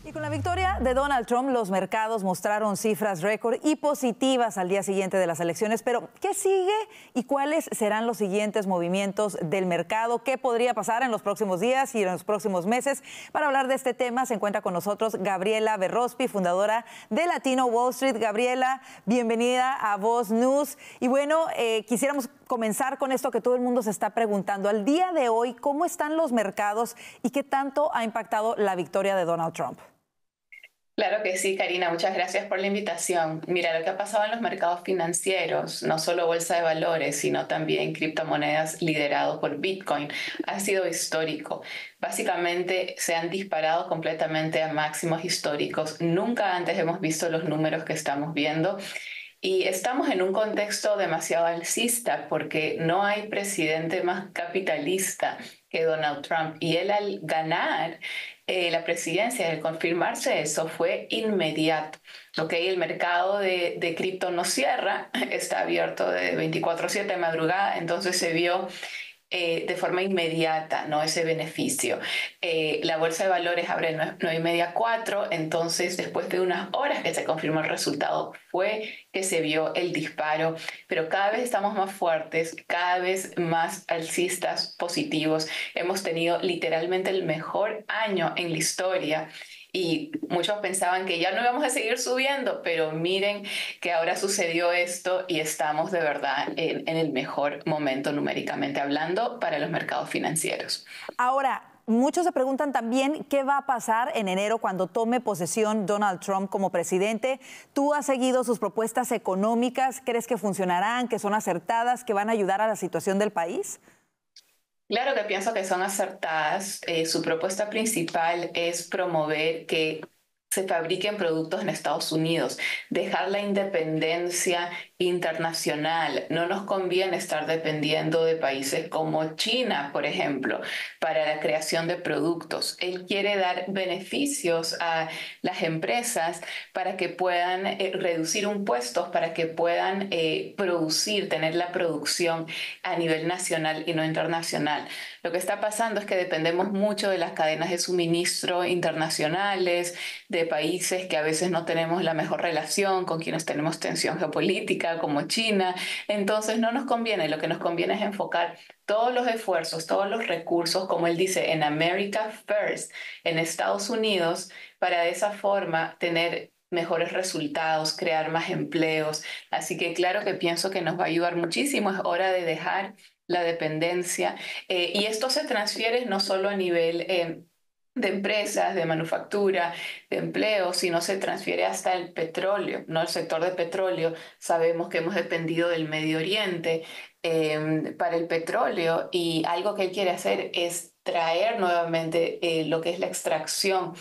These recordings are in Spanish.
Y con la victoria de Donald Trump, los mercados mostraron cifras récord y positivas al día siguiente de las elecciones. Pero, ¿qué sigue y cuáles serán los siguientes movimientos del mercado? ¿Qué podría pasar en los próximos días y en los próximos meses? Para hablar de este tema se encuentra con nosotros Gabriela Berrospi, fundadora de Latino Wall Street. Gabriela, bienvenida a Voz News. Y bueno, quisiéramos comenzar con esto que todo el mundo se está preguntando. Al día de hoy, ¿cómo están los mercados y qué tanto ha impactado la victoria de Donald Trump? Claro que sí, Karina, muchas gracias por la invitación. Mira, lo que ha pasado en los mercados financieros, no solo bolsa de valores, sino también criptomonedas liderado por Bitcoin, ha sido histórico. Básicamente se han disparado completamente a máximos históricos. Nunca antes hemos visto los números que estamos viendo. Y estamos en un contexto demasiado alcista porque no hay presidente más capitalista que Donald Trump. Y él al ganar la presidencia, al confirmarse eso, fue inmediato. El mercado de cripto no cierra, está abierto de 24/7 de madrugada, entonces se vio de forma inmediata, ¿no? Ese beneficio. La bolsa de valores abre 9:30, 4, entonces después de unas horas que se confirmó el resultado fue que se vio el disparo, pero cada vez estamos más fuertes, cada vez más alcistas positivos. Hemos tenido literalmente el mejor año en la historia. Y muchos pensaban que ya no íbamos a seguir subiendo, pero miren que ahora sucedió esto y estamos de verdad en el mejor momento numéricamente hablando para los mercados financieros. Ahora, muchos se preguntan también qué va a pasar en enero cuando tome posesión Donald Trump como presidente. ¿Tú has seguido sus propuestas económicas? ¿Crees que funcionarán, que son acertadas, que van a ayudar a la situación del país? Claro que pienso que son acertadas. Su propuesta principal es promover que se fabriquen productos en Estados Unidos, dejar la independencia internacional. No nos conviene estar dependiendo de países como China, por ejemplo, para la creación de productos. Él quiere dar beneficios a las empresas para que puedan reducir impuestos, para que puedan producir, tener la producción a nivel nacional y no internacional. Lo que está pasando es que dependemos mucho de las cadenas de suministro internacionales, de países que a veces no tenemos la mejor relación, con quienes tenemos tensión geopolítica, como China. Entonces no nos conviene, lo que nos conviene es enfocar todos los esfuerzos, todos los recursos, como él dice, en America First, en Estados Unidos, para de esa forma tener mejores resultados, crear más empleos. Así que claro que pienso que nos va a ayudar muchísimo. Es hora de dejar la dependencia. Y esto se transfiere no solo a nivel de empresas, de manufactura, de empleo, sino se transfiere hasta el petróleo, ¿no? El sector de petróleo, sabemos que hemos dependido del Medio Oriente para el petróleo, y algo que él quiere hacer es traer nuevamente lo que es la extracción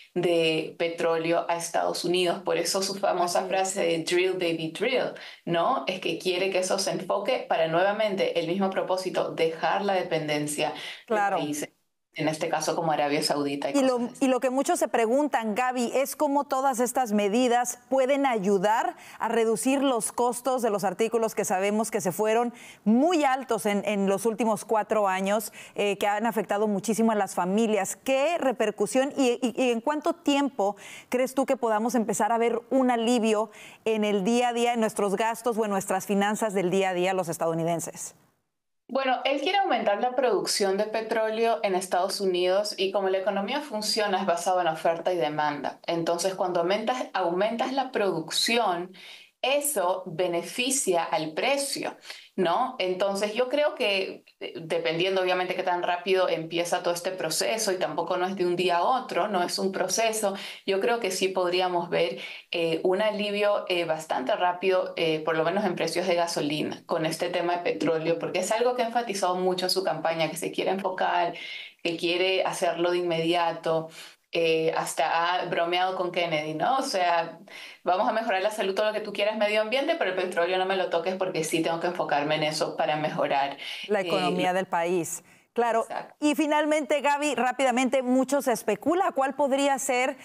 de petróleo a Estados Unidos. Por eso su famosa frase de "drill, baby, drill", ¿no? Es que quiere que eso se enfoque para nuevamente el mismo propósito, dejar la dependencia de países, en este caso como Arabia Saudita. Y lo que muchos se preguntan, Gaby, es cómo todas estas medidas pueden ayudar a reducir los costos de los artículos que sabemos que se fueron muy altos en los últimos 4 años, que han afectado muchísimo a las familias. ¿Qué repercusión y en cuánto tiempo crees tú que podamos empezar a ver un alivio en el día a día, en nuestros gastos o en nuestras finanzas del día a día los estadounidenses? Bueno, él quiere aumentar la producción de petróleo en Estados Unidos, y como la economía funciona es basada en oferta y demanda. Entonces, cuando aumentas la producción, eso beneficia al precio, ¿no? Entonces, yo creo que, dependiendo obviamente qué tan rápido empieza todo este proceso, y tampoco no es de un día a otro, no es un proceso, yo creo que sí podríamos ver un alivio bastante rápido, por lo menos en precios de gasolina, con este tema de petróleo, porque es algo que ha enfatizado mucho en su campaña, que se quiere enfocar, que quiere hacerlo de inmediato. Hasta ha bromeado con Kennedy, ¿no? O sea, vamos a mejorar la salud, todo lo que tú quieras, medio ambiente, pero el petróleo no me lo toques porque sí tengo que enfocarme en eso para mejorar la economía del país. Claro. Exacto. Y finalmente, Gaby, rápidamente, mucho se especula cuál podría ser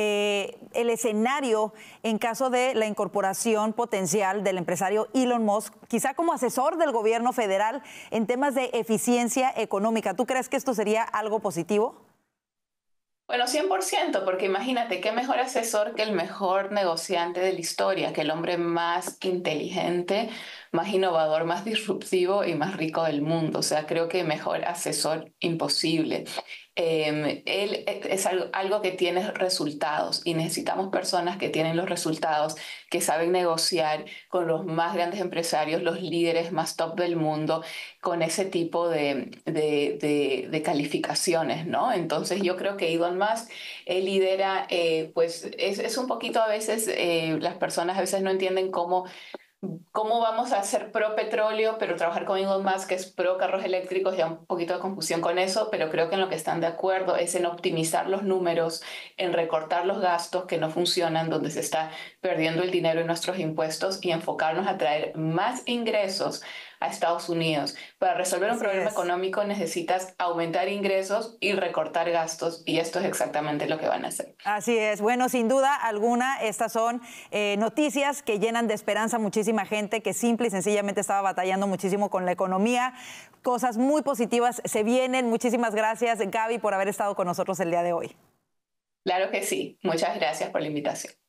el escenario en caso de la incorporación potencial del empresario Elon Musk, quizá como asesor del gobierno federal en temas de eficiencia económica. ¿Tú crees que esto sería algo positivo? Bueno, 100%, porque imagínate, qué mejor asesor que el mejor negociante de la historia, que el hombre más inteligente, más innovador, más disruptivo y más rico del mundo. O sea, creo que mejor asesor imposible. Él es algo que tiene resultados y necesitamos personas que tienen los resultados, que saben negociar con los más grandes empresarios, los líderes más top del mundo, con ese tipo de calificaciones, ¿no? Entonces yo creo que Elon Musk lidera, pues es un poquito a veces, las personas a veces no entienden cómo vamos a ser pro petróleo, pero trabajar con Elon Musk, que es pro carros eléctricos, ya un poquito de confusión con eso, pero creo que en lo que están de acuerdo es en optimizar los números, en recortar los gastos que no funcionan, donde se está perdiendo el dinero en nuestros impuestos y enfocarnos a traer más ingresos a Estados Unidos. Para resolver un Así problema es. económico necesitas aumentar ingresos y recortar gastos, y esto es exactamente lo que van a hacer. Así es. Bueno, sin duda alguna, estas son noticias que llenan de esperanza a muchísima gente que simple y sencillamente estaba batallando muchísimo con la economía. Cosas muy positivas se vienen. Muchísimas gracias, Gaby, por haber estado con nosotros el día de hoy. Claro que sí. Muchas gracias por la invitación.